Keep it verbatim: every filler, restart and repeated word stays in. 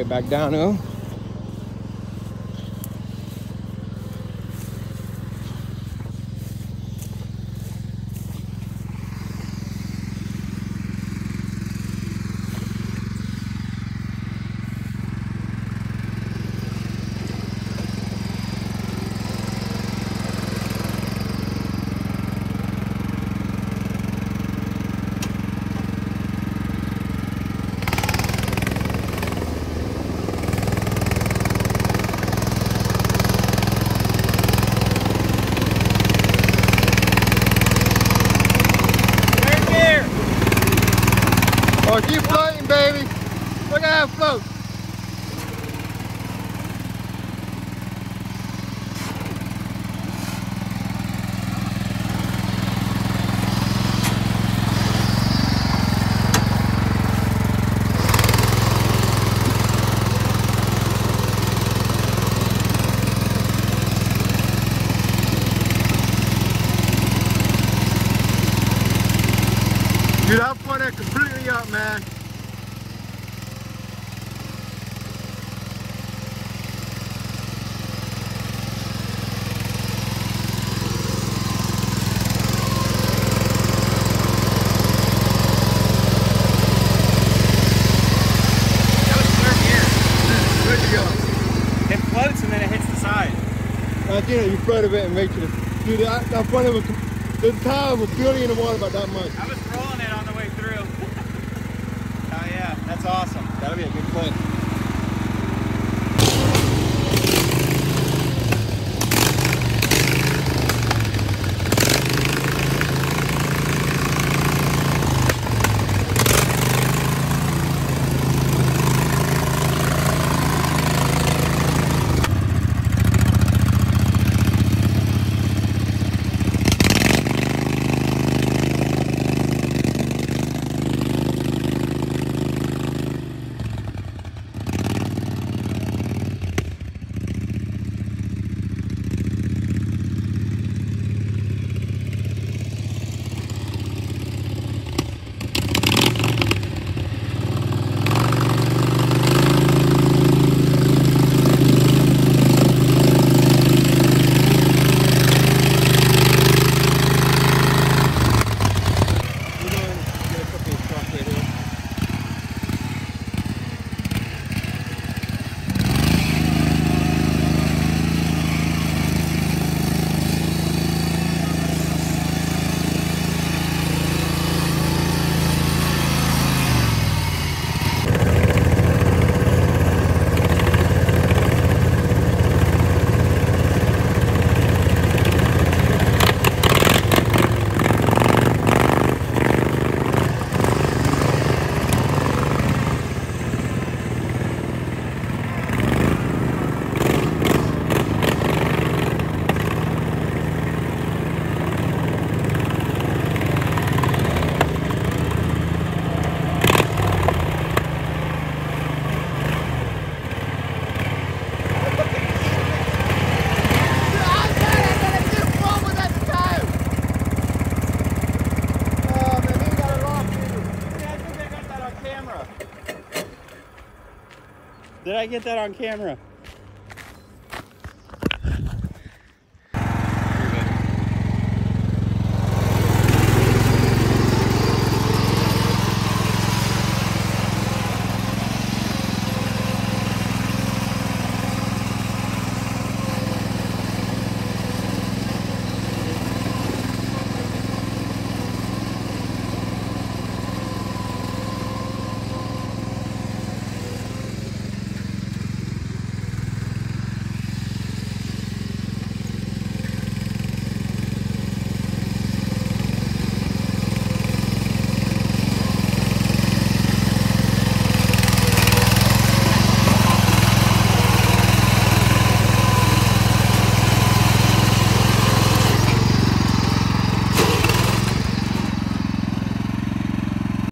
get back down to them. Oh, keep floating, baby. Look at that float. Dude, I'll point that completely up, man. That was clear here. Good to go. It floats and then it hits the side. I think you float a bit and make sure. Dude, that, that front of a, the tire was barely in the water about that much. I was rolling it on the way through. Oh yeah, that's awesome. That'll be a good clip. Did I get that on camera?